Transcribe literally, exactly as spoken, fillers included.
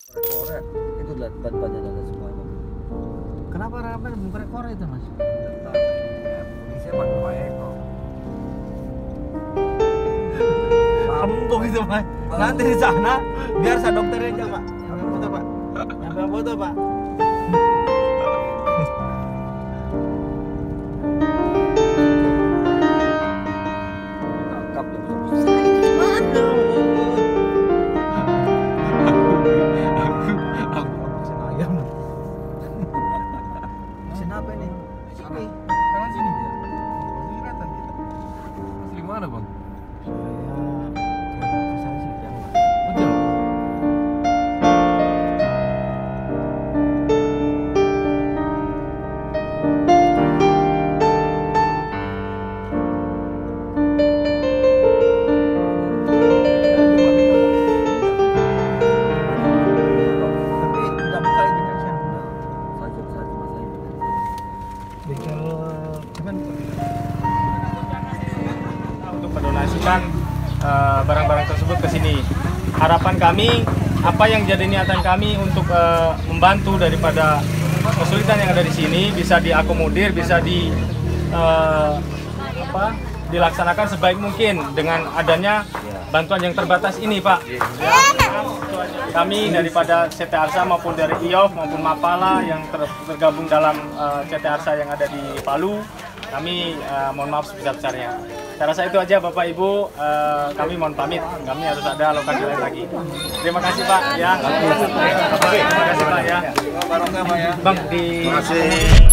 Korek itu lihat ban-bannya dan semuanya. Kenapa ramen korek-korek itu, Mas? Polisi pak pakai kok. Empuk itu, Pak. Nanti di sana biar saya dokternya aja, Pak. Ambil foto, Pak. Ambil foto, Pak. Tangkap ya. Kenapa ini? Sini, kanan sini dia. Kelihatan kita. Asli mana bang? Saya saya sih jauh. Oh, jauh. Tapi tidak buka Indonesia. Saja saja masa ini. Bengkel cuman untuk mendonasikan eh, barang-barang tersebut ke sini. Harapan kami, apa yang jadi niatan kami untuk eh, membantu daripada kesulitan yang ada di sini bisa diakomodir, bisa di eh, apa, dilaksanakan sebaik mungkin dengan adanya bantuan yang terbatas ini, Pak. Kami daripada C T Arsa maupun dari I O F maupun Mapala yang ter- tergabung dalam uh, C T Arsa yang ada di Palu, kami uh, mohon maaf sebesar-besarnya. Saya rasa itu aja Bapak Ibu, uh, kami mohon pamit, kami harus ada lokasi lain lagi. Terima kasih Pak ya. Terima kasih Pak ya. Barangnya pak ya. Bang di Terima kasih.